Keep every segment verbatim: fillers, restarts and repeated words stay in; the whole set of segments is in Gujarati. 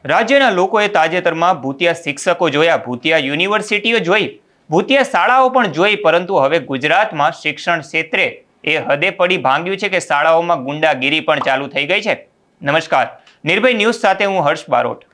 રાજ્યના લોકોએ તાજેતરમાં ભૂતિયા શિક્ષકો જોયા, ભૂતિયા યુનિવર્સિટીઓ જોઈ, ભૂતિયા શાળાઓ પણ જોઈ, પરંતુ હવે ગુજરાતમાં શિક્ષણ ક્ષેત્રે એ હદે પડી ભાંગ્યું છે કે શાળાઓમાં ગુંડાગીરી પણ ચાલુ થઈ ગઈ છે। નમસ્કાર, નિર્ભય ન્યૂઝ સાથે હું હર્ષ બારોટ।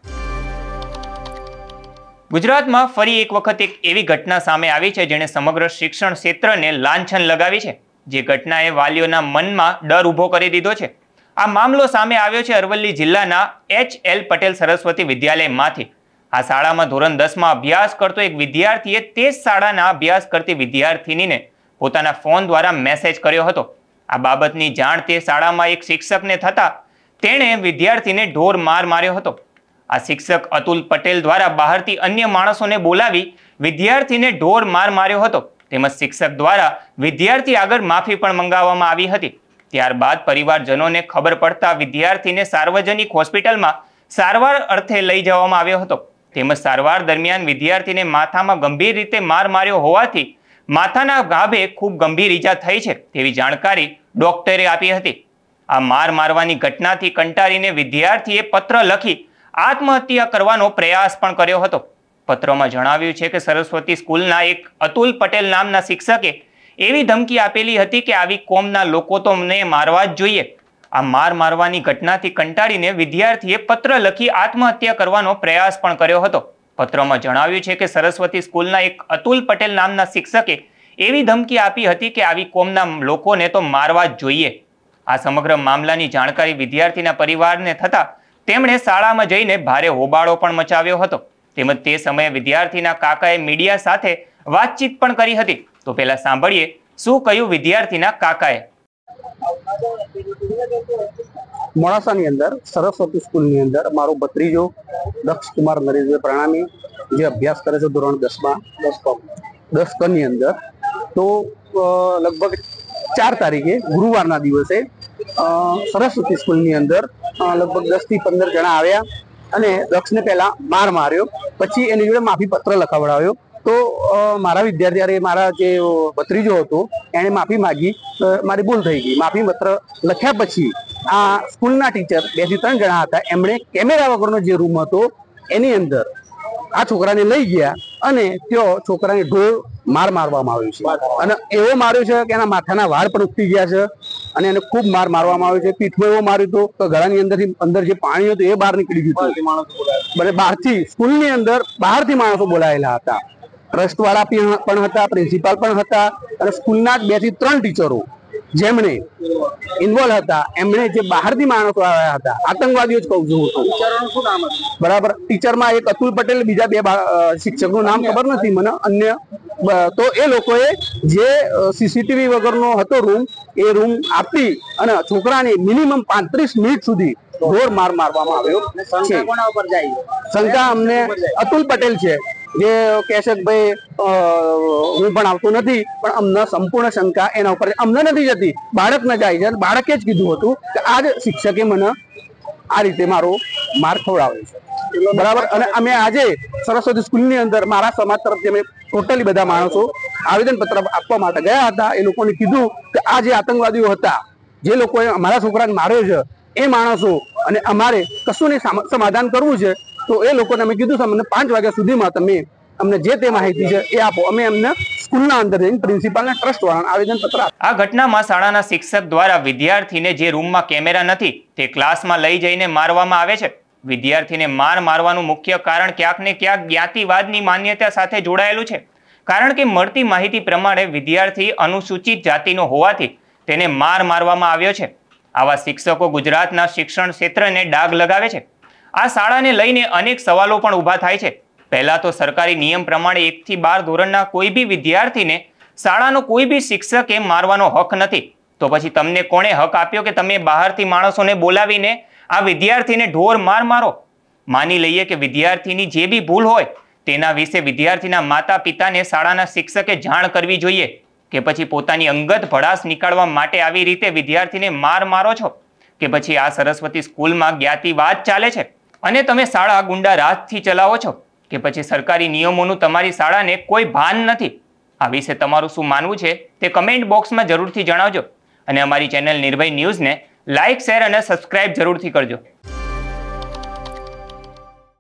ગુજરાતમાં ફરી એક વખત એક એવી ઘટના સામે આવી છે જેણે સમગ્ર શિક્ષણ ક્ષેત્રને લાંછન લગાવી છે, જે ઘટનાએ વાલીઓના મનમાં ડર ઊભો કરી દીધો છે। આ મામલો સામે આવ્યો છે અરવલ્લી જિલ્લાના એચ એલ પટેલ સરસ્વતી વિદ્યાલયમાંથી। આ શાળામાં ધોરણ દસમાં અભ્યાસ કરતો એક વિદ્યાર્થીએ તે જ શાળાના અભ્યાસ કરતી વિદ્યાર્થિનીને પોતાના ફોન દ્વારા મેસેજ કર્યો હતો। આ બાબતની જાણ તે શાળામાં એક શિક્ષકને થતાં તેણે વિદ્યાર્થીને ઢોર માર માર્યો હતો। આ શિક્ષક અતુલ પટેલ દ્વારા બહારથી અન્ય માણસોને બોલાવી વિદ્યાર્થીને ઢોર માર માર્યો હતો, તેમજ શિક્ષક દ્વારા વિદ્યાર્થી આગળ માફી પણ મંગાવવામાં આવી હતી। ત્યારબાદ પરિવારજનોને ખબર પડતા વિદ્યાર્થીને સાર્વજનિક હોસ્પિટલમાં સારવાર અર્થે લઈ જવામાં આવ્યો હતો, તેમજ સારવાર દરમિયાન વિદ્યાર્થીને માથામાં ગંભીર રીતે માર માર્યો હોવાથી માથાના ગાભે ખૂબ ગંભીર ઈજા થઈ છે તેવી જાણકારી ડોક્ટરે આપી હતી। આ માર મારવાની ઘટનાથી કંટાળીને વિદ્યાર્થીએ પત્ર લખી આત્મહત્યા કરવાનો પ્રયાસ પણ કર્યો હતો। પત્રમાં જણાવ્યું છે કે સરસ્વતી સ્કૂલના એક અતુલ પટેલ નામના શિક્ષકે એવી ધમકી આપેલી હતી કે આવી કોમના લોકો તો અમને મારવા જ જોઈએ। આ માર મારવાની ઘટનાથી કંટાળીને વિદ્યાર્થીએ પત્ર લખી આત્મહત્યા કરવાનો પ્રયાસ પણ કર્યો હતો। પત્રમાં જણાવ્યું છે કે સરસ્વતી સ્કૂલના એક અતુલ પટેલ નામના શિક્ષકે એવી ધમકી આપી હતી કે આવી કોમના લોકોને તો મારવા જ જોઈએ। આ સમગ્ર મામલાની જાણકારી વિદ્યાર્થીના પરિવારને થતાં તેમણે શાળામાં જઈને ભારે હોબાળો પણ મચાવ્યો હતો, તેમજ તે સમયે વિદ્યાર્થીના કાકાએ મીડિયા સાથે વાતચીત પણ કરી હતી। તો પહેલા સાંભળીએ શું કહ્યું વિદ્યાર્થીના કાકાએ। મોડાસાની અંદર સરસ્વતી સ્કૂલની અંદર મારો ભત્રીજો દક્ષ કુમાર નરેશભાઈ પ્રણામી જે અભ્યાસ કરે છે ધોરણ દસમાં દસ દસ કની અંદર, તો લગભગ ચાર તારીખે ગુરુવારના દિવસે સરસ્વતી સ્કૂલની અંદર લગભગ દસ થી પંદર જણા આવ્યા અને દક્ષને પહેલા માર માર્યો, પછી એની જોડે માફી પત્ર લખાવડાવ્યો। તો મારા વિદ્યાર્થી મારા જે ભત્રીજો હતો એણે માફી માગી, મારી ભૂલ થઈ ગઈ। માફી પત્ર લખ્યા પછી આ સ્કૂલના ટીચર બે થી ત્રણ જણા હતા, એમણે કેમેરા વગરનો જે રૂમ હતો એની અંદર આ છોકરાને લઈ ગયા અને ત્યાં છોકરાને ઢોર માર મારવામાં આવ્યો છે અને એવો માર્યો છે કે એના માથાના વાળ પણ ઉગતી ગયા છે અને એને ખૂબ માર મારવામાં આવ્યો છે। પીઠમાં એવો માર્યો હતો કે ગળાની અંદરથી અંદર જે પાણી હતું એ બહાર નીકળી ગયું હતું। બહારથી સ્કૂલની અંદર બહારથી માણસો બોલાયેલા હતા, ટ્રસ્ટ વાળા પણ હતા, પ્રિન્સિપાલ પણ હતા અને સ્કૂલના જ બે થી ત્રણ ટીચરો જેમણે ઇન્વોલ્વ હતા એમણે જે બહારથી માણસો આવ્યા હતા, આતંકવાદીઓ જ કહું છું બરાબર। ટીચરમાં એક અતુલ પટેલ, બીજા બે શિક્ષકનું નામ ખબર નથી મને અન્ય, તો એ લોકોએ જે સીસીટીવી વગરનો હતો રૂમ એ રૂમ આપી અને છોકરાને મિનિમમ પાંત્રીસ મિનિટ સુધી ઢોર માર મારવામાં આવ્યો છે। શંકા અમને અતુલ પટેલ છે જે કહે છે કે ભાઈ હું પણ આવતો નથી, પણ અમને સંપૂર્ણ શંકા એના ઉપર અમને નથી જતી, બાળકને જાય છે। બાળકે જ કીધું હતું કે આ જ શિક્ષકે મને આ રીતે મારો માર ખવડાવ્યો છે બરાબર। અને અમે આજે સરસ્વતી સ્કૂલની અંદર મારા સમાજ તરફથી અમે ટોટલી બધા માણસો આવેદનપત્ર આપવા માટે ગયા હતા। એ લોકોને કીધું કે આ જે આતંકવાદીઓ હતા, જે લોકોએ અમારા છોકરાને માર્યો છે એ માણસો અને અમારે કશું નહીં સમાધાન કરવું છે, તો એ લોકોને અમે કીધું અમને પાંચ વાગ્યા સુધીમાં તમે અમને જે તે માહિતી છે એ આપો, અમે અમને સ્કૂલના અંદર જઈને પ્રિન્સિપાલને ટ્રસ્ટ વાળાને આવેદનપત્ર આપો। આ ઘટનામાં શાળાના શિક્ષક દ્વારા વિદ્યાર્થીને જે રૂમમાં કેમેરા નથી તે ક્લાસમાં લઈ જઈને મારવામાં આવે છે। વિદ્યાર્થીને માર મારવાનું મુખ્ય કારણ ક્યાંક ને ક્યાંક જ્ઞાતિવાદની માન્યતા સાથે જોડાયેલું છે, કારણ કે મળતી માહિતી પ્રમાણે વિદ્યાર્થી અનુસૂચિત જાતિનો હોવાથી તેને માર મારવામાં આવ્યો છે। આવા શિક્ષકો ગુજરાતના શિક્ષણ ક્ષેત્રને ડાઘ લગાવે છે। આ શાળાને લઈને અનેક સવાલો પણ ઊભા થાય છે। પહેલા તો સરકારી નિયમ પ્રમાણે એક થી બાર ધોરણના કોઈ બી વિદ્યાર્થીને શાળાનો કોઈ બી શિક્ષકે મારવાનો હક નથી, તો પછી તમને કોણે હક આપ્યો કે તમે બહારથી માણસોને બોલાવીને આ વિદ્યાર્થીને ઢોર માર મારો? માની લઈએ કે વિદ્યાર્થીની જે બી ભૂલ હોય તેના વિશે વિદ્યાર્થીના માતા પિતાને શાળાના શિક્ષકે જાણ કરવી જોઈએ, કે પછી પોતાની અંગત ભડાસ નીકાળવા માટે આવી રીતે વિદ્યાર્થીને માર મારો છો? કે પછી આ સરસ્વતી સ્કૂલમાં જ્ઞાતિવાદ ચાલે છે અને તમે શાળા ગુંડા રાજથી ચલાવો છો? કે પછી સરકારી નિયમોનું તમારી શાળાને કોઈ ભાન નથી? આ વિશે તમારું શું માનવું છે તે કમેન્ટ બોક્સમાં જરૂરથી જણાવજો અને અમારી ચેનલ નિર્ભય ન્યૂઝને લાઇક, શેર અને સબસ્ક્રાઇબ જરૂરથી કરજો।